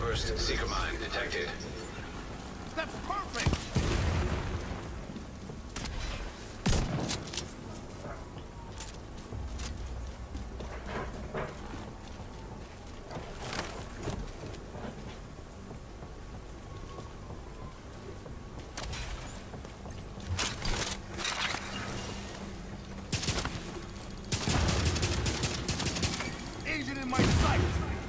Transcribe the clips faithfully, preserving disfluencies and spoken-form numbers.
First Seeker mine detected. That's perfect! Agent in my sight!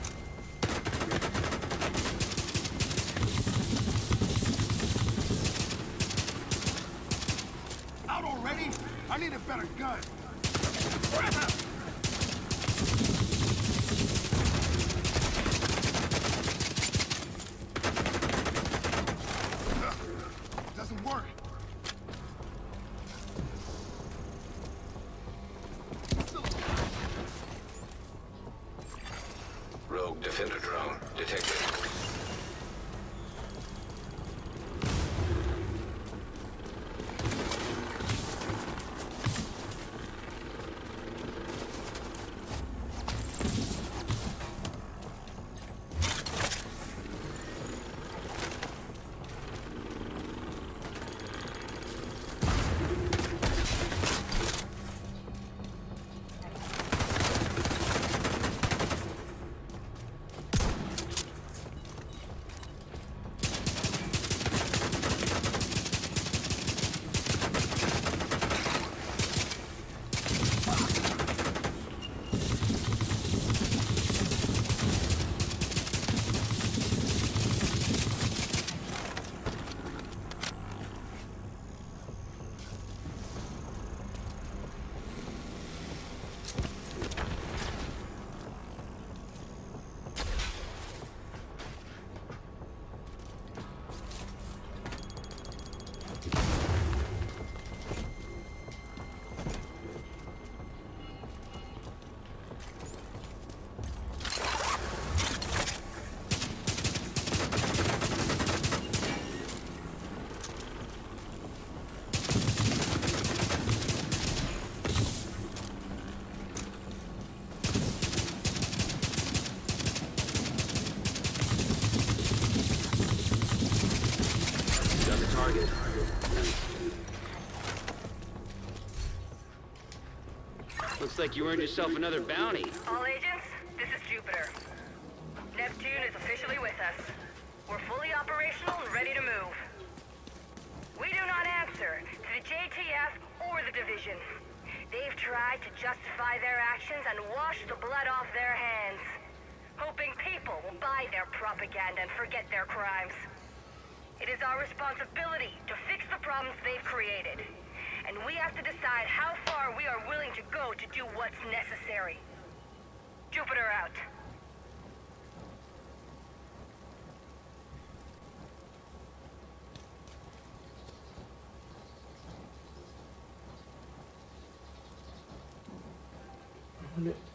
Out already? I need a better gun. Doesn't work. Rogue Defender drone detected. Target. Looks like you earned yourself another bounty. All agents, this is Jupiter. Neptune is officially with us. We're fully operational and ready to move. We do not answer to the J T F or the Division. They've tried to justify their actions and wash the blood off their hands, hoping people will buy their propaganda and forget their crimes. It is our responsibility to fix the problems they've created. And we have to decide how far we are willing to go to do what's necessary. Jupiter out. What?